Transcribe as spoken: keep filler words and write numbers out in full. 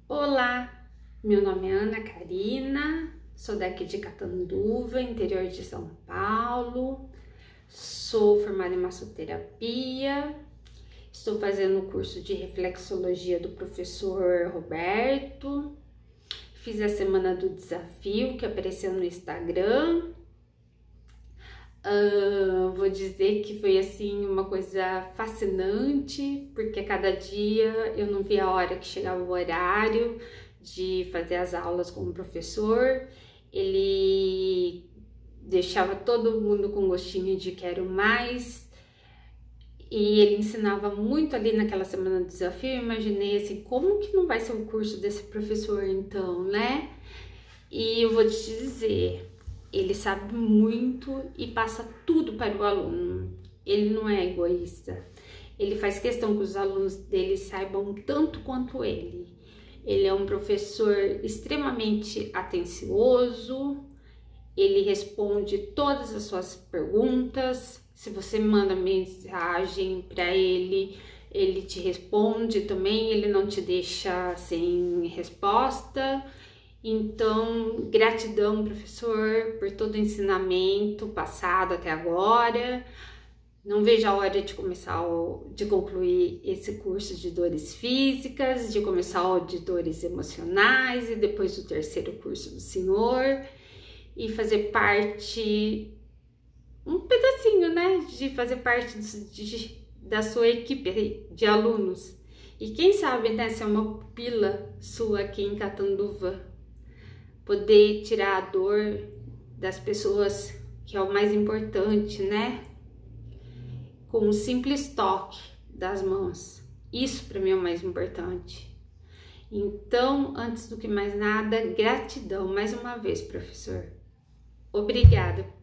Olá, meu nome é Ana Karina, sou daqui de Catanduva, interior de São Paulo, sou formada em massoterapia, estou fazendo o curso de reflexologia do professor Roberto, fiz a semana do desafio que apareceu no Instagram. Uh, vou dizer que foi assim uma coisa fascinante, porque cada dia eu não via a hora que chegava o horário de fazer as aulas com o professor. Ele deixava todo mundo com gostinho de quero mais, e ele ensinava muito ali naquela semana do desafio. Eu imaginei assim, como que não vai ser o curso desse professor então, né? E eu vou te dizer, ele sabe muito e passa tudo para o aluno. Ele não é egoísta. Ele faz questão que os alunos dele saibam tanto quanto ele. Ele é um professor extremamente atencioso. Ele responde todas as suas perguntas. Se você manda mensagem para ele, ele te responde também. Ele não te deixa sem resposta. Então, gratidão, professor, por todo o ensinamento passado até agora. Não vejo a hora de começar, o, de concluir esse curso de dores físicas, de começar o de dores emocionais e depois o terceiro curso do senhor. E fazer parte, um pedacinho, né, de fazer parte de, de, da sua equipe de alunos. E quem sabe, né, ser uma pupila sua aqui em Catanduva. Poder tirar a dor das pessoas, que é o mais importante, né? Com um simples toque das mãos. Isso para mim é o mais importante. Então, antes do que mais nada, gratidão mais uma vez, professor. Obrigada